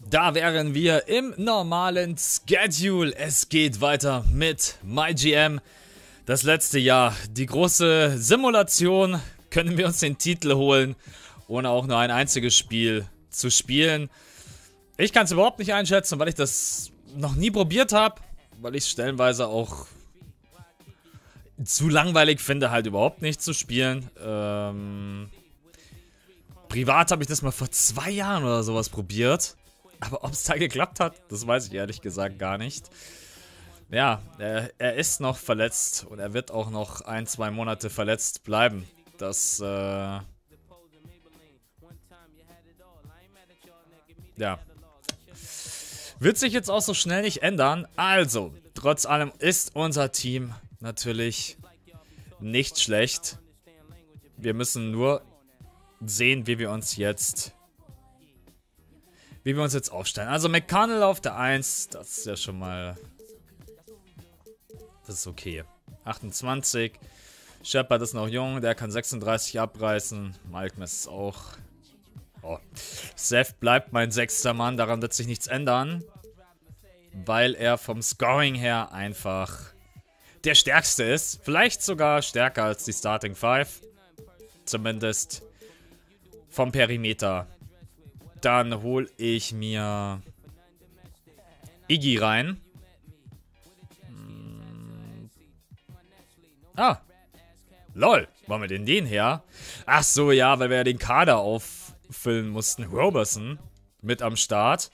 Da wären wir im normalen Schedule. Es geht weiter mit MyGM. Das letzte Jahr, die große Simulation. Können wir uns den Titel holen, ohne auch nur ein einziges Spiel zu spielen? Ich kann es überhaupt nicht einschätzen, weil ich das noch nie probiert habe. Weil ich es stellenweise auch zu langweilig finde, halt überhaupt nicht zu spielen. Privat habe ich das mal vor 2 Jahren oder sowas probiert. Aber ob es da geklappt hat, das weiß ich ehrlich gesagt gar nicht. Ja, er ist noch verletzt und er wird auch noch 1-2 Monate verletzt bleiben. Das, ja. Wird sich jetzt auch so schnell nicht ändern. Also, trotz allem ist unser Team natürlich nicht schlecht. Wir müssen nur sehen, wie wir uns jetzt aufstellen. Also McConnell auf der 1, das ist ja schon mal, das ist okay. 28, Shepard ist noch jung, der kann 36 abreißen. Malkmes ist auch. Oh. Seth bleibt mein 6. Mann, daran wird sich nichts ändern, weil er vom Scoring her einfach der Stärkste ist. Vielleicht sogar stärker als die Starting 5. Zumindest vom Perimeter. Dann hole ich mir Iggy rein. Ah. Lol. Wo haben wir denn den her? Ach so, ja, weil wir ja den Kader auffüllen mussten. Roberson mit am Start.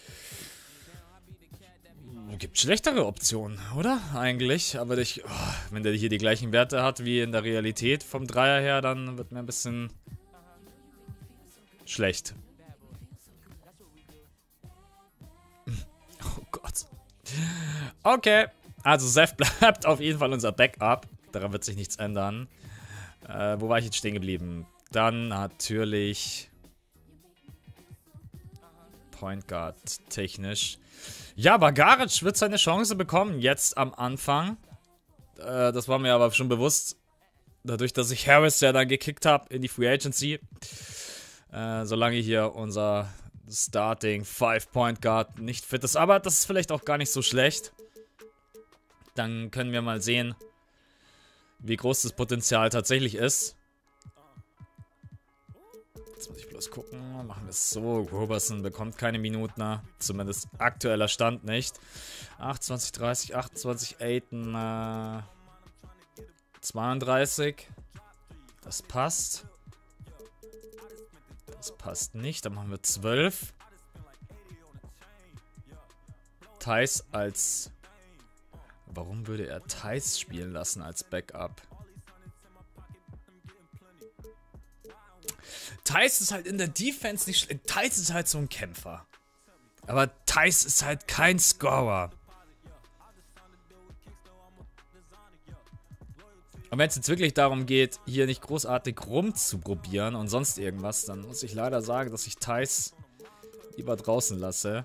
Gibt schlechtere Optionen, oder? Eigentlich. Aber wenn der hier die gleichen Werte hat wie in der Realität vom Dreier her, dann wird mir ein bisschen schlecht. Oh Gott. Okay. Also Seth bleibt auf jeden Fall unser Backup. Daran wird sich nichts ändern. Wo war ich jetzt stehen geblieben? Dann natürlich Point Guard technisch. Ja, Bagaric wird seine Chance bekommen, jetzt am Anfang. Das war mir aber schon bewusst. Dadurch, dass ich Harris ja dann gekickt habe in die Free Agency. Solange hier unser Starting 5 Point Guard nicht fit ist. Aber das ist vielleicht auch gar nicht so schlecht. Dann können wir mal sehen, wie groß das Potenzial tatsächlich ist. Jetzt muss ich bloß gucken. Machen wir es so. Roberson bekommt keine Minuten. Zumindest aktueller Stand nicht. 28, 30, 28, Ayton. 32. Das passt. Das passt nicht. Dann machen wir 12. Theis als... Warum würde er Theis spielen lassen als Backup? Theis ist halt in der Defense nicht schlecht. Theis ist halt so ein Kämpfer. Aber Theis ist halt kein Scorer. Und wenn es jetzt wirklich darum geht, hier nicht großartig rumzuprobieren und sonst irgendwas, dann muss ich leider sagen, dass ich Theis lieber draußen lasse.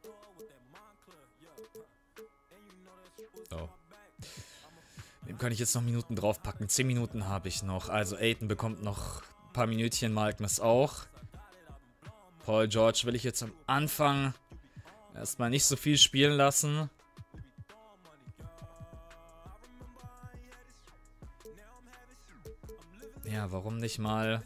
Oh. Dem kann ich jetzt noch Minuten draufpacken. 10 Minuten habe ich noch. Also Ayton bekommt noch ein paar Minütchen, Malkmes auch. Paul George will ich jetzt am Anfang erstmal nicht so viel spielen lassen. Ja, warum nicht mal...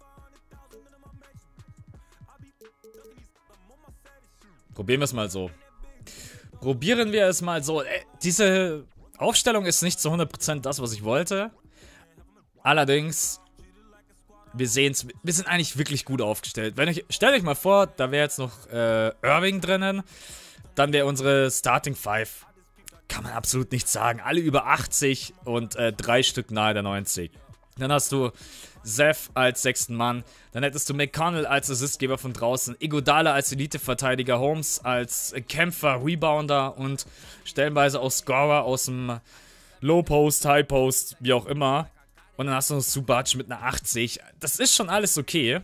Probieren wir es mal so. Probieren wir es mal so. Diese Aufstellung ist nicht zu 100% das, was ich wollte. Allerdings, wir sind eigentlich wirklich gut aufgestellt. Stellt euch mal vor, da wäre jetzt noch Irving drinnen. Dann wäre unsere Starting 5. Kann man absolut nicht sagen. Alle über 80 und 3 Stück nahe der 90. Dann hast du Seth als 6. Mann. Dann hättest du McConnell als Assistgeber von draußen. Iguodala als Elite-Verteidiger. Holmes als Kämpfer, Rebounder und stellenweise auch Scorer aus dem Low-Post, High-Post, wie auch immer. Und dann hast du noch Zubac mit einer 80. Das ist schon alles okay.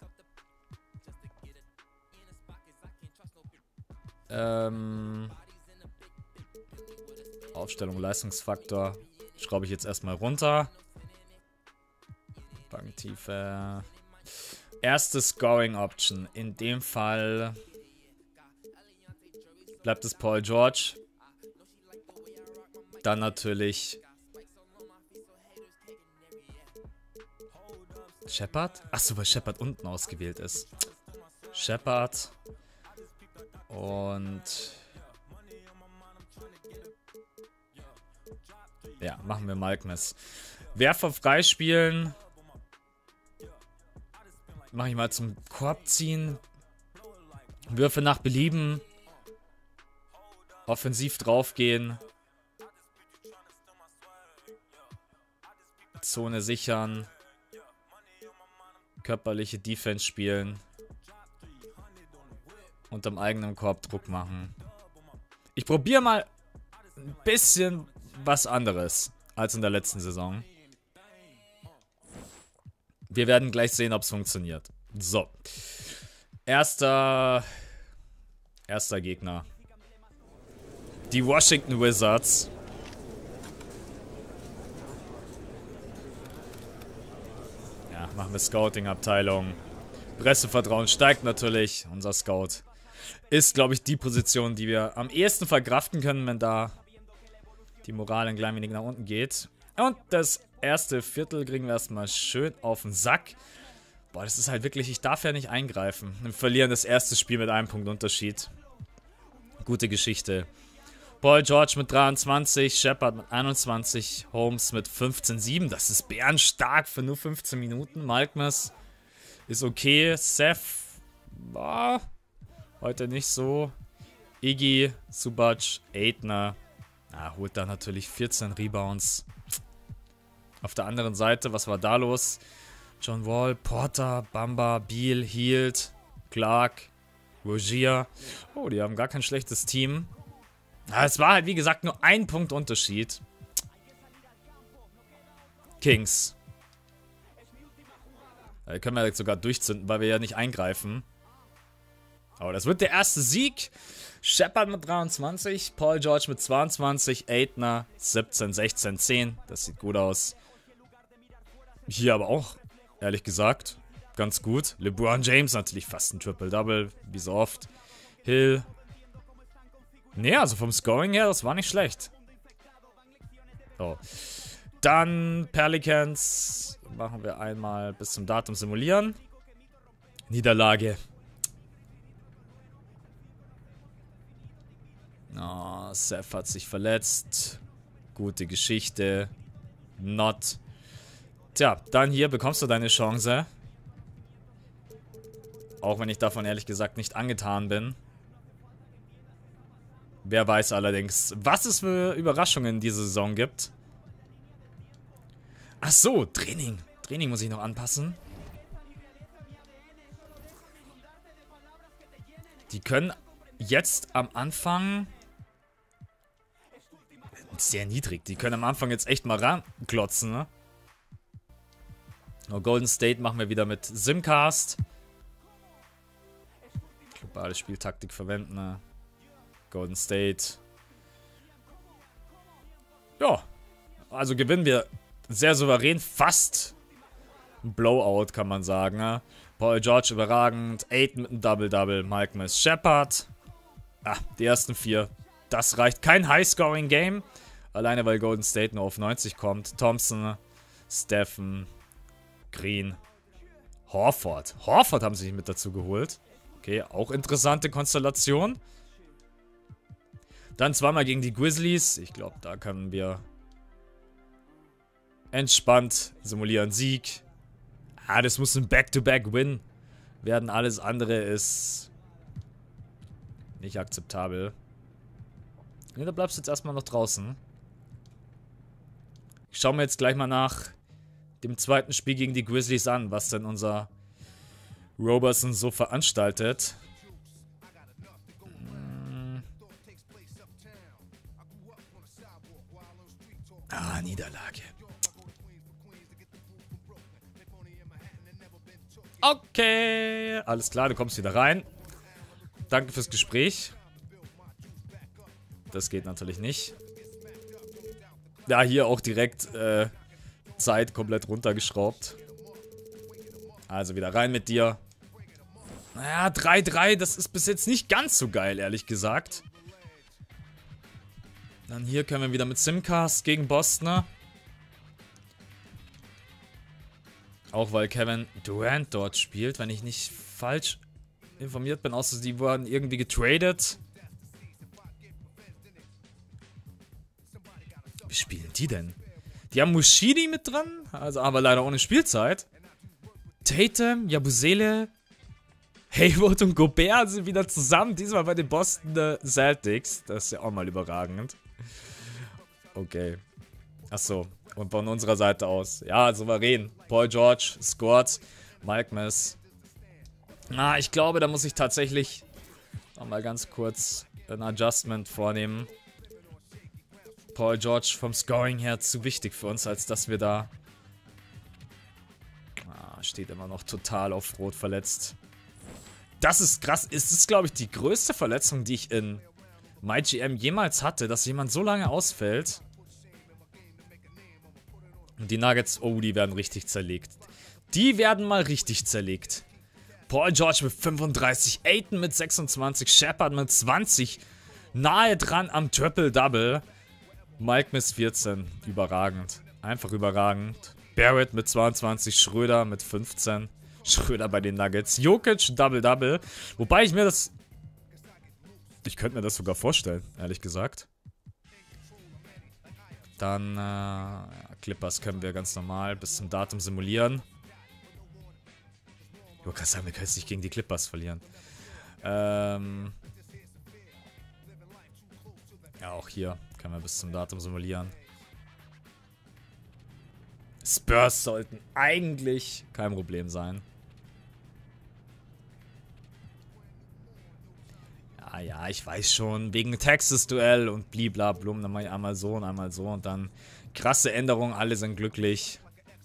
Aufstellung, Leistungsfaktor schraube ich jetzt erstmal runter. Banktiefe. Erste Scoring Option. In dem Fall bleibt es Paul George. Dann natürlich Shepard? Achso, weil Shepard unten ausgewählt ist. Shepard. Und ja, machen wir Malkmus. Werfer freispielen. Mache ich mal zum Korb ziehen. Würfe nach Belieben. Offensiv draufgehen. Zone sichern. Körperliche Defense spielen. Unterm eigenen Korb Druck machen. Ich probiere mal ein bisschen was anderes als in der letzten Saison. Wir werden gleich sehen, ob es funktioniert. So. Erster Gegner. Die Washington Wizards. Ja, machen wir Scouting-Abteilung. Pressevertrauen steigt natürlich. Unser Scout ist, glaube ich, die Position, die wir am ehesten verkraften können, wenn da die Moral ein klein wenig nach unten geht. Und das erste Viertel kriegen wir erstmal schön auf den Sack. Boah, das ist halt wirklich, ich darf ja nicht eingreifen. Wir verlieren das erste Spiel mit einem Punkt Unterschied. Gute Geschichte. Paul George mit 23, Shepard mit 21, Holmes mit 15,7. Das ist bärenstark für nur 15 Minuten. Malkmus ist okay. Seth war heute nicht so. Iggy, Zubac, Aitner. Holt da natürlich 14 Rebounds. Auf der anderen Seite, was war da los? John Wall, Porter, Bamba, Beal, Hield, Clark, Rozier. Oh, die haben gar kein schlechtes Team. Es war halt, wie gesagt, nur ein Punkt Unterschied. Kings. Da können wir jetzt sogar durchzünden, weil wir ja nicht eingreifen. Aber das wird der erste Sieg. Shepard mit 23, Paul George mit 22, Aitner 17, 16, 10. Das sieht gut aus. Hier aber auch, ehrlich gesagt, ganz gut. LeBron James natürlich fast ein Triple-Double, wie so oft. Hill. Nee, also vom Scoring her, das war nicht schlecht. So. Dann Pelicans. Machen wir einmal bis zum Datum simulieren. Niederlage. Oh, Seth hat sich verletzt. Gute Geschichte. Not. Tja, dann hier bekommst du deine Chance. Auch wenn ich davon ehrlich gesagt nicht angetan bin. Wer weiß allerdings, was es für Überraschungen diese Saison gibt. Ach so, Training. Training muss ich noch anpassen. Die können jetzt am Anfang... Sehr niedrig. Die können am Anfang jetzt echt mal ranklotzen, ne? Golden State machen wir wieder mit Simcast. Globale Spieltaktik verwenden, ne? Golden State. Ja. Also gewinnen wir sehr souverän. Fast ein Blowout, kann man sagen, ne? Paul George überragend. Aiden mit einem Double-Double. Malkmus, Shepard. Die ersten 4. Das reicht. Kein High-Scoring-Game. Alleine, weil Golden State nur auf 90 kommt. Thompson, Stephen, Green, Horford. Horford haben sie sich mit dazu geholt. Okay, auch interessante Konstellation. Dann zweimal gegen die Grizzlies. Ich glaube, da können wir entspannt simulieren. Sieg. Das muss ein Back-to-Back-Win werden. Alles andere ist nicht akzeptabel. Ne, da bleibst du jetzt erstmal noch draußen. Ich schaue mir jetzt gleich mal nach dem zweiten Spiel gegen die Grizzlies an, was denn unser Roberson so veranstaltet. Niederlage. Okay, alles klar, du kommst wieder rein. Danke fürs Gespräch. Das geht natürlich nicht. Ja, hier auch direkt Zeit komplett runtergeschraubt. Also wieder rein mit dir. Naja, 3-3, das ist bis jetzt nicht ganz so geil, ehrlich gesagt. Dann hier können wir wieder mit Simcast gegen Boston. Auch weil Kevin Durant dort spielt, wenn ich nicht falsch informiert bin, außer die wurden irgendwie getradet. Wie spielen die denn? Die haben Mushidi mit dran, also aber leider ohne Spielzeit. Tatum, Yabusele, Hayward und Gobert sind wieder zusammen, diesmal bei den Boston Celtics. Das ist ja auch mal überragend. Okay. Achso, und von unserer Seite aus. Ja, souverän. Paul George scored. Mike Miss. Ich glaube, da muss ich tatsächlich nochmal ganz kurz ein Adjustment vornehmen. Paul George vom Scoring her zu wichtig für uns, als dass wir da... steht immer noch total auf Rot verletzt. Das ist krass. Es ist, glaube ich, die größte Verletzung, die ich in MyGM jemals hatte, dass jemand so lange ausfällt. Und die Nuggets, oh, die werden richtig zerlegt. Die werden mal richtig zerlegt. Paul George mit 35, Ayton mit 26, Shepard mit 20. Nahe dran am Triple-Double. Mike Miss 14. Überragend. Einfach überragend. Barrett mit 22, Schröder mit 15. Schröder bei den Nuggets. Jokic, Double-Double. Wobei ich mir das... Ich könnte mir das sogar vorstellen, ehrlich gesagt. Dann, Clippers können wir ganz normal bis zum Datum simulieren. Ich wollte gerade sagen, wir können jetzt nicht gegen die Clippers verlieren. Ja, auch hier können wir bis zum Datum simulieren. Spurs sollten eigentlich kein Problem sein. Ja, ich weiß schon, wegen Texas-Duell und bliblablum, dann mache ich einmal so und dann krasse Änderungen, alle sind glücklich.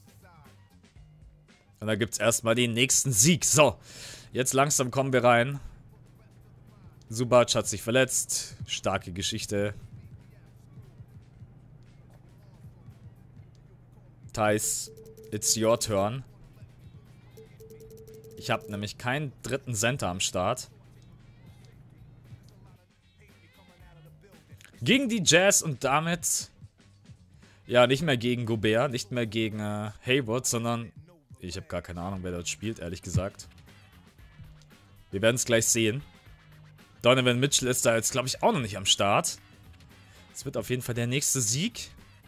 Und da gibt es erstmal den nächsten Sieg. So, jetzt langsam kommen wir rein. Zubac hat sich verletzt, starke Geschichte. Thais, it's your turn. Ich habe nämlich keinen dritten Center am Start. Gegen die Jazz und damit... Ja, nicht mehr gegen Gobert, nicht mehr gegen Hayward, sondern... Ich habe gar keine Ahnung, wer dort spielt, ehrlich gesagt. Wir werden es gleich sehen. Donovan Mitchell ist da jetzt, glaube ich, auch noch nicht am Start. Es wird auf jeden Fall der nächste Sieg.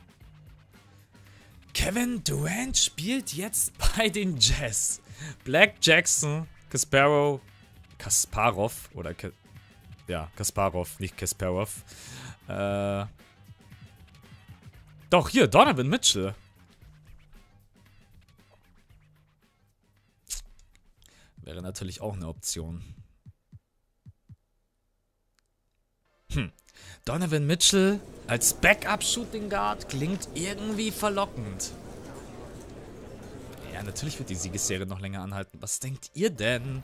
Kevin Durant spielt jetzt bei den Jazz. Black Jackson, Kasparov oder Kasparov, nicht Kasparov. Doch, hier, Donovan Mitchell. Wäre natürlich auch eine Option. Donovan Mitchell als Backup-Shooting Guard klingt irgendwie verlockend. Ja, natürlich wird die Siegesserie noch länger anhalten. Was denkt ihr denn?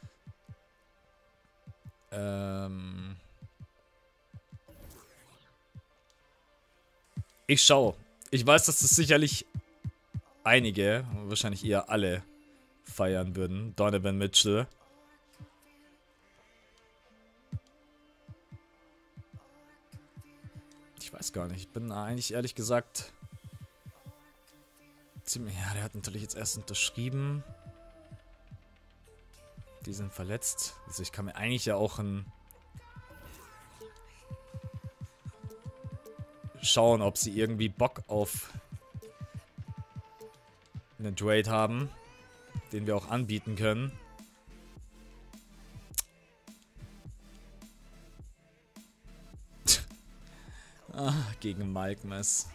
Ich schaue. Ich weiß, dass das sicherlich einige, wahrscheinlich eher alle, feiern würden. Donovan Mitchell. Ich weiß gar nicht. Ich bin eigentlich ehrlich gesagt ziemlich... Ja, der hat natürlich jetzt erst unterschrieben. Die sind verletzt. Also ich kann mir eigentlich ja auch schauen, ob sie irgendwie Bock auf einen Trade haben, den wir auch anbieten können. Gegen Mike Miss.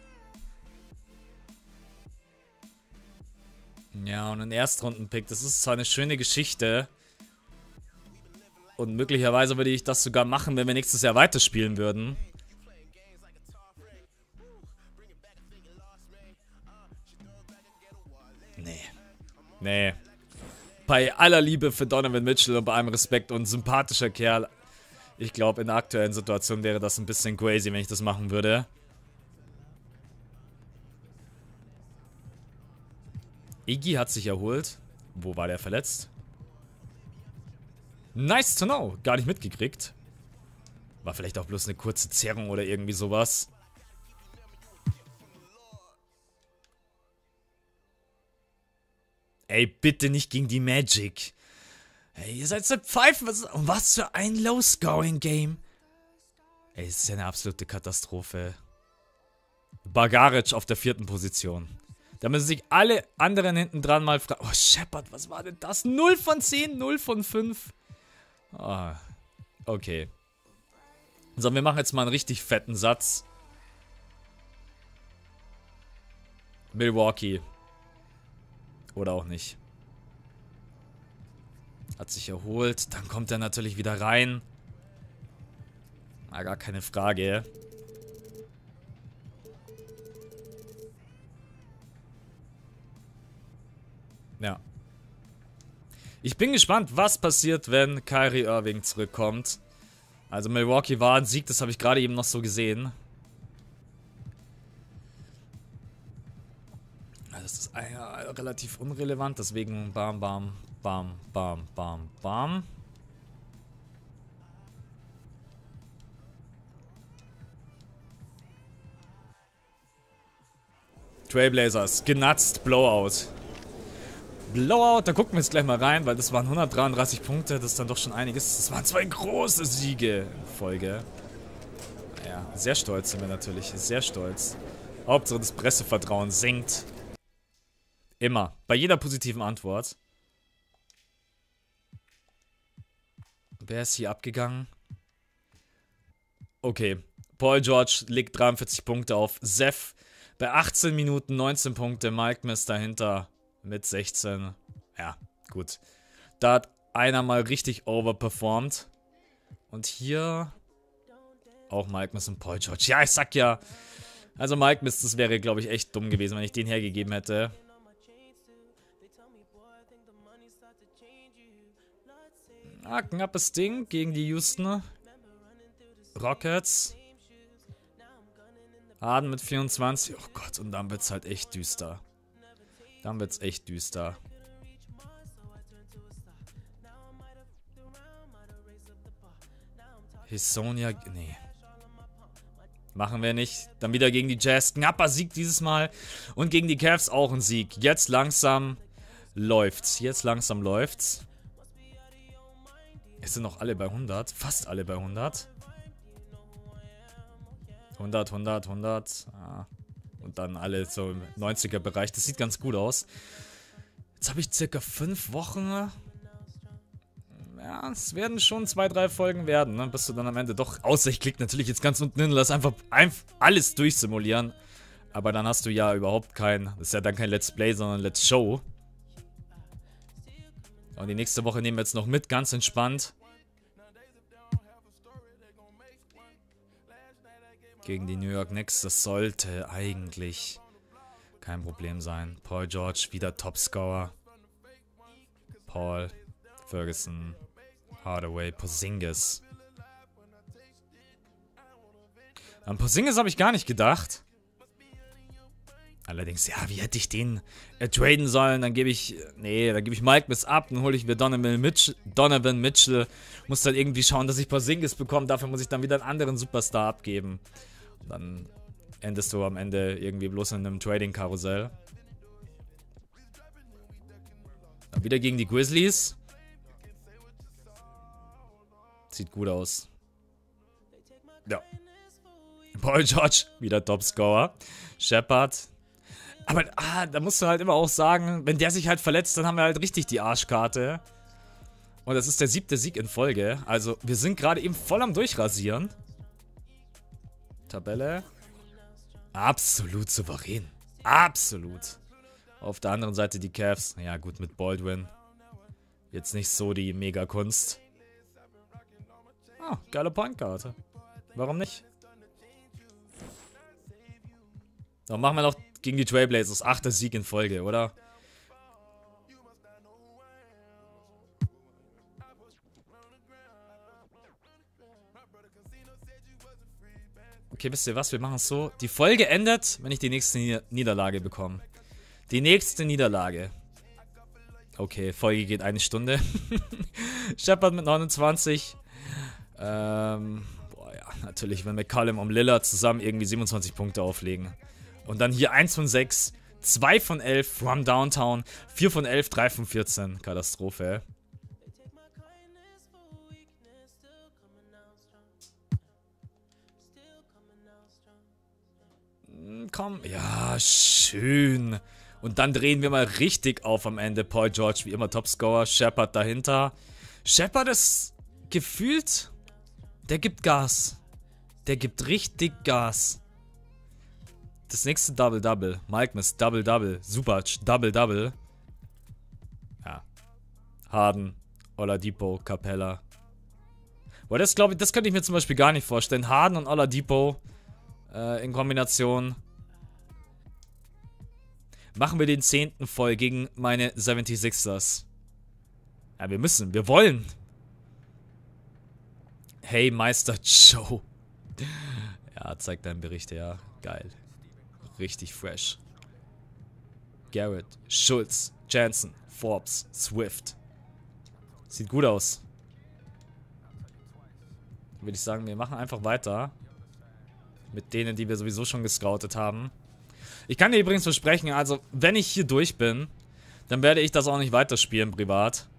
Ja, und ein Erstrunden-Pick. Das ist zwar eine schöne Geschichte. Und möglicherweise würde ich das sogar machen, wenn wir nächstes Jahr weiterspielen würden. Nee. Bei aller Liebe für Donovan Mitchell und bei allem Respekt und sympathischer Kerl. Ich glaube, in der aktuellen Situation wäre das ein bisschen crazy, wenn ich das machen würde. Iggy hat sich erholt. Wo war der verletzt? Nice to know. Gar nicht mitgekriegt. War vielleicht auch bloß eine kurze Zerrung oder irgendwie sowas. Ey, bitte nicht gegen die Magic. Ey, ihr seid so Pfeifen. Was für ein Low-Scoring-Game. Ey, es ist ja eine absolute Katastrophe. Bagaric auf der 4. Position. Da müssen sich alle anderen hinten dran mal fragen. Oh, Shepard, was war denn das? 0 von 10, 0 von 5. Ah, okay. So, wir machen jetzt mal einen richtig fetten Satz. Milwaukee. Oder auch nicht. Hat sich erholt. Dann kommt er natürlich wieder rein. Na, gar keine Frage. Ja. Ich bin gespannt, was passiert, wenn Kyrie Irving zurückkommt. Also Milwaukee war ein Sieg, das habe ich gerade eben noch so gesehen. Das ist relativ unrelevant, deswegen bam, bam, bam, bam, bam, bam. Trailblazers, genutzt, Blowout. Blowout, da gucken wir jetzt gleich mal rein, weil das waren 133 Punkte, das ist dann doch schon einiges. Das waren 2 große Siege in Folge. Ja, sehr stolz sind wir natürlich, sehr stolz. Hauptsache das Pressevertrauen sinkt. Immer, bei jeder positiven Antwort. Wer ist hier abgegangen? Okay, Paul George legt 43 Punkte auf. Seth bei 18 Minuten 19 Punkte, Mike Miss dahinter mit 16. Ja, gut. Da hat einer mal richtig overperformed. Und hier auch Mike Miss und Paul George. Ja, ich sag ja. Also Mike Miss, das wäre, glaube ich, echt dumm gewesen, wenn ich den hergegeben hätte. Ah, knappes Ding gegen die Houston Rockets. Harden mit 24. Oh Gott, und dann wird's halt echt düster. Dann wird's echt düster. Hisonia, nee. Machen wir nicht. Dann wieder gegen die Jazz. Knapper Sieg dieses Mal. Und gegen die Cavs auch ein Sieg. Jetzt langsam läuft's. Jetzt langsam läuft's. Es sind noch alle bei 100. Fast alle bei 100. 100, 100, 100. Ah. Und dann alle so im 90er-Bereich. Das sieht ganz gut aus. Jetzt habe ich circa 5 Wochen. Ja, es werden schon 2, 3 Folgen werden, ne? Bis du dann am Ende doch... Außer ich klicke natürlich jetzt ganz unten hin und lass einfach alles durchsimulieren. Aber dann hast du ja überhaupt kein... Das ist ja dann kein Let's Play, sondern Let's Show. Und die nächste Woche nehmen wir jetzt noch mit, ganz entspannt. Gegen die New York Knicks, das sollte eigentlich kein Problem sein. Paul George, wieder Topscorer. Paul, Ferguson, Hardaway, Porzingis. An Porzingis habe ich gar nicht gedacht. Allerdings, ja, wie hätte ich den traden sollen? Dann gebe ich, dann gebe ich Mike Miss ab, dann hole ich mir Donovan Mitchell. Muss dann irgendwie schauen, dass ich Porzingis bekomme. Dafür muss ich dann wieder einen anderen Superstar abgeben. Und dann endest du am Ende irgendwie bloß in einem Trading-Karussell. Dann wieder gegen die Grizzlies. Sieht gut aus. Ja. Paul George, wieder Topscorer. Shepard. Aber da musst du halt immer auch sagen, wenn der sich halt verletzt, dann haben wir halt richtig die Arschkarte. Und das ist der 7. Sieg in Folge. Also wir sind gerade eben voll am Durchrasieren. Tabelle. Absolut souverän. Absolut. Auf der anderen Seite die Cavs. Ja gut, mit Baldwin. Jetzt nicht so die Mega-Kunst. Ah, geile Pointkarte. Warum nicht? Dann machen wir noch gegen die Trailblazers. 8. Sieg in Folge, oder? Okay, wisst ihr was? Wir machen es so. Die Folge endet, wenn ich die nächste Niederlage bekomme. Die nächste Niederlage. Okay, Folge geht 1 Stunde. Shepard mit 29. Boah, ja. natürlich, wenn McCollum und Lillard zusammen irgendwie 27 Punkte auflegen. Und dann hier 1 von 6, 2 von 11 from Downtown, 4 von 11, 3 von 14. Katastrophe. Komm, ja, schön. Und dann drehen wir mal richtig auf am Ende. Paul George, wie immer Topscorer. Shepard dahinter. Shepard ist gefühlt, der gibt Gas. Der gibt richtig Gas. Das nächste Double-Double. Malkmus, Double-Double. Subac, Double-Double. Ja. Harden, Oladipo, Capella. Boah, das glaube ich, das könnte ich mir zum Beispiel gar nicht vorstellen. Harden und Oladipo in Kombination. Machen wir den 10. voll gegen meine 76ers. Ja, wir wollen. Hey, Meister Joe. Ja, zeigt deinen Bericht, ja. Geil. Richtig fresh. Garrett, Schultz, Jansen, Forbes, Swift. Sieht gut aus. Würde ich sagen, wir machen einfach weiter. Mit denen, die wir sowieso schon gescoutet haben. Ich kann dir übrigens versprechen, also, wenn ich hier durch bin, dann werde ich das auch nicht weiterspielen privat.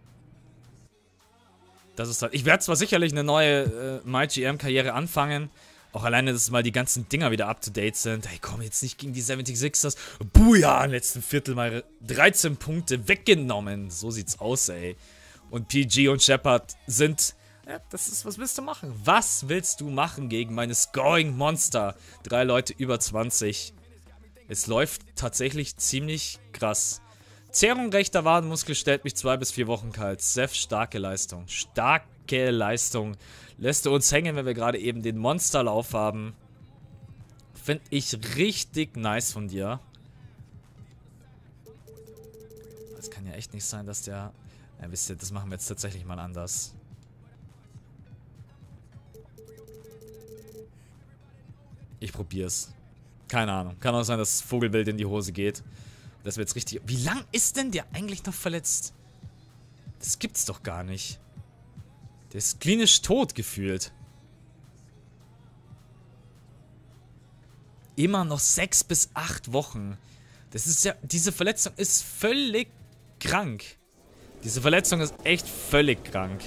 Das ist halt, ich werde zwar sicherlich eine neue MyGM-Karriere anfangen, auch alleine, dass mal die ganzen Dinger wieder up-to-date sind. Hey, komm jetzt nicht gegen die 76ers. Buja, im letzten Viertel mal 13 Punkte weggenommen. So sieht's aus, ey. Und PG und Shepard sind... Ja, das ist, was willst du machen? Was willst du machen gegen meine Scoring-Monster? 3 Leute über 20. Es läuft tatsächlich ziemlich krass. Zehrung rechter Wadenmuskel stellt mich 2 bis 4 Wochen kalt. Seth, starke Leistung. Starke Leistung. Lässt du uns hängen, wenn wir gerade eben den Monsterlauf haben. Finde ich richtig nice von dir. Das kann ja echt nicht sein, dass der... Ja, wisst ihr, das machen wir jetzt tatsächlich mal anders. Ich probier's. Keine Ahnung. Kann auch sein, dass das Vogelbild in die Hose geht. Das wird jetzt richtig... Wie lang ist denn der eigentlich noch verletzt? Das gibt's doch gar nicht. Der ist klinisch tot gefühlt. Immer noch 6 bis 8 Wochen. Das ist ja... Diese Verletzung ist völlig krank. Diese Verletzung ist echt völlig krank.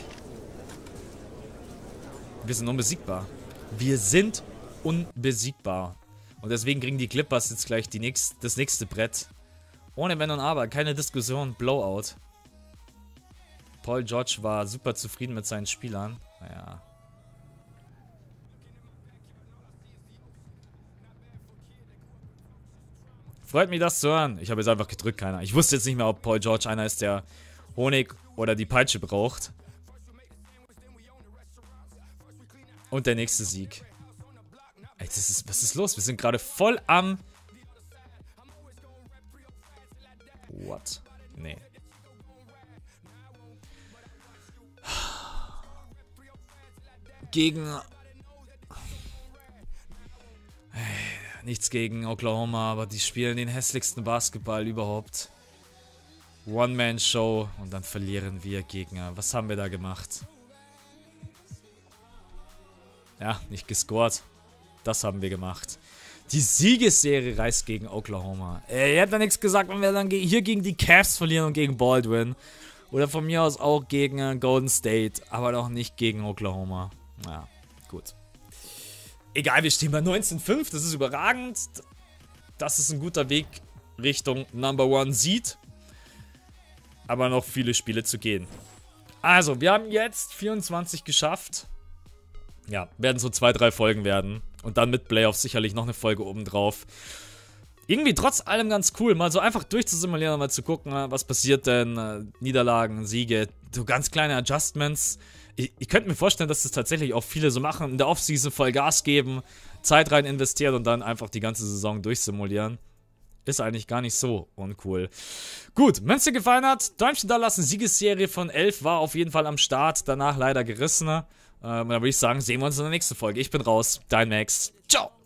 Wir sind unbesiegbar. Wir sind unbesiegbar. Und deswegen kriegen die Clippers jetzt gleich das nächste Brett. Ohne Wenn und Aber. Keine Diskussion. Blowout. Paul George war super zufrieden mit seinen Spielern. Naja. Freut mich, das zu hören. Ich habe jetzt einfach gedrückt, keiner. Ich wusste jetzt nicht mehr, ob Paul George einer ist, der Honig oder die Peitsche braucht. Und der nächste Sieg. Ey, was ist los? Wir sind gerade voll am... What? Nee. Gegen... Nichts gegen Oklahoma, aber die spielen den hässlichsten Basketball überhaupt. One-Man-Show und dann verlieren wir gegen... Was haben wir da gemacht? Ja, nicht gescored. Das haben wir gemacht. Die Siegesserie reißt gegen Oklahoma. Ihr habt da nichts gesagt, wenn wir dann hier gegen die Cavs verlieren und gegen Baldwin. Oder von mir aus auch gegen Golden State, aber doch nicht gegen Oklahoma. Ja, gut. Egal, wir stehen bei 19,5. Das ist überragend. Das ist ein guter Weg Richtung Number One Seed. Aber noch viele Spiele zu gehen. Also, wir haben jetzt 24 geschafft. Ja, werden so 2, 3 Folgen werden. Und dann mit Playoffs sicherlich noch eine Folge obendrauf. Irgendwie trotz allem ganz cool, mal so einfach durchzusimulieren, mal zu gucken, was passiert denn. Niederlagen, Siege, so ganz kleine Adjustments. Ich könnte mir vorstellen, dass das tatsächlich auch viele so machen. In der Offseason voll Gas geben, Zeit rein investieren und dann einfach die ganze Saison durchsimulieren. Ist eigentlich gar nicht so uncool. Gut, wenn es dir gefallen hat, Däumchen da lassen. Siegesserie von 11 war auf jeden Fall am Start. Danach leider gerissen. Dann würde ich sagen, sehen wir uns in der nächsten Folge. Ich bin raus. Dein Max. Ciao.